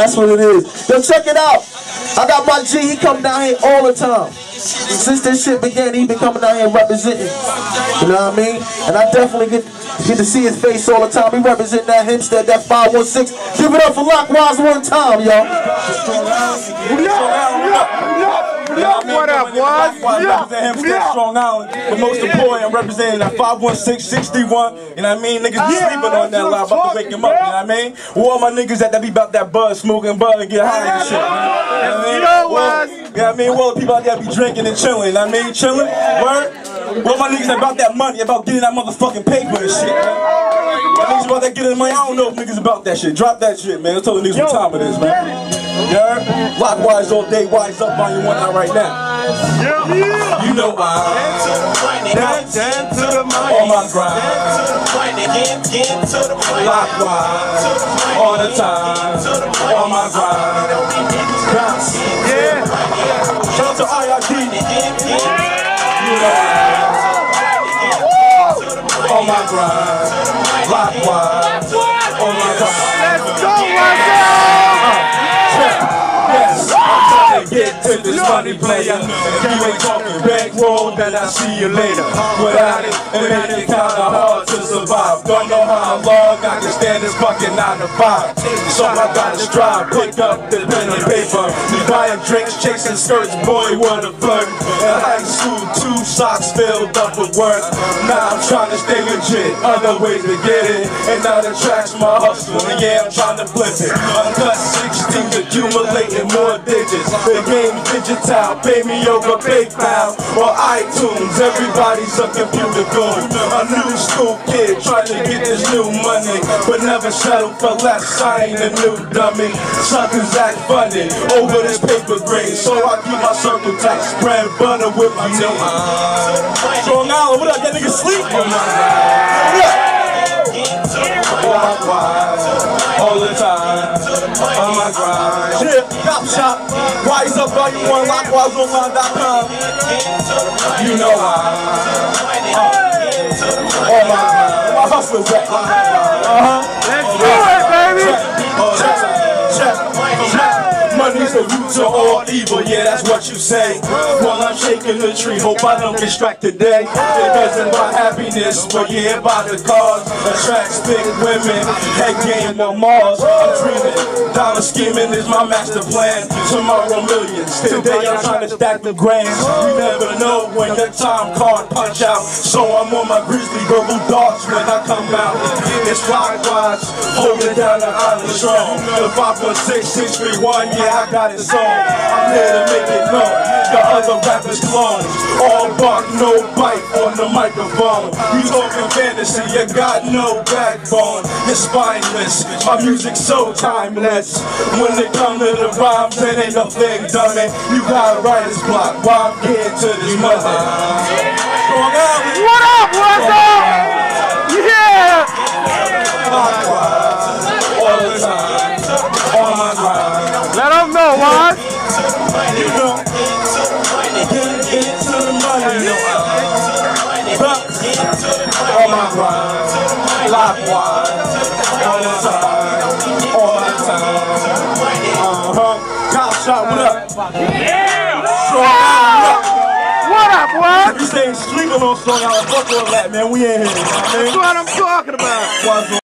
That's what it is. Yo, check it out. I got my G, he come down here all the time. Since this shit began, he been coming down here representing. You know what I mean? And I definitely get to see his face all the time. He representing that Hempstead, that 516. Give it up for Lockwise one time, y'all. What up, Waz? Representing Hempstead, Strong Island. But most important, I'm representing that 516-631. You know what I mean? Niggas be sleeping on that line, about to wake him up. You know what I mean? Where all my niggas that be about that buzz, smoking bud and get high and shit. You know what I mean? You know what I mean? Where all the people out there be drinking and chilling. You know what I mean? Chilling. Word. Where my niggas about that money, about getting that motherfucking paper and shit, man. Niggas about that getting money. I don't know if niggas about that shit. Drop that shit, man. I'm telling niggas what time it is, man. Yeah? Lockwise all day, wise up on your one out right now. You know why. Dance to the money. On my grind. Lockwise. All the time. On my grind. Yeah. Shout out to IRD. You know why. On my grind. Lockwise. On my grind. Let's go, Waz! Yes, I'm trying to get to this money player. If you ain't talking bankroll, then I see you later. Without it, it makes it kinda hard to survive. Don't know how long I can stand this fucking 9 to 5. So I gotta strive, pick up the pen and paper. We buying drinks, chasing skirts, boy, what a flirt. In high school, 2 socks filled up with work. Now I'm trying to stay legit, other ways to get it. And now the track's my hustle, and yeah, I'm trying to flip it. Uncut 16s accumulating more digits. The game's digital, pay me over PayPal or iTunes. Everybody's a computer goon. A new school kid trying to get this new money, but never settle for less. I ain't a new dummy. Suckers act funny over this paper grade, so I keep my circle tight. Spread butter with my name. Strong Island, what up? That nigga sleep? What up? Lockwise, all the time, on my grind. Yeah, cop shop, wise up, volume 1, lockwiseonline.com. You know why. On my grind. My hustler's back. Let's do it, baby! Money's the root to all evil, yeah, that's what you say. While I'm shaking the tree, hope I don't get struck today. It doesn't buy happiness, but yeah, by the cause. Attracts big women, head game on Mars. I'm dreaming, dollar scheming is my master plan. Tomorrow millions, today I'm trying to stack the grands. You never know when your time card punch out, so I'm on my grizzly verbal darts when I come out. It's Lockwise, holding down the island strong. The 516-631, yeah, I got it song. I'm here to make it known. The other rappers clones, all bark, no bite on the microphone. You talking fantasy, you got no backbone. You're spineless, my music's so timeless. When it comes to the rhymes, it ain't a thing, dummy. You got writer's block while I'm getting to this money. Strong Island. What up, what's up? Yeah! Lockwise, all the time, on my grind. Let them know, Waz. You know, get to the money, on my grind, Lockwise, all the time, Cop shot, what up? Yeah! Strong Island, What up, Waz? if you stay sleeping on Strong Island, fuck all that, man, we in here, man. That's what I'm talking about.